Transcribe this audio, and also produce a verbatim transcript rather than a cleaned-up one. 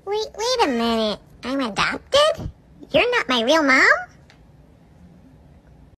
Wait, wait a minute. I'm adopted? You're not my real mom?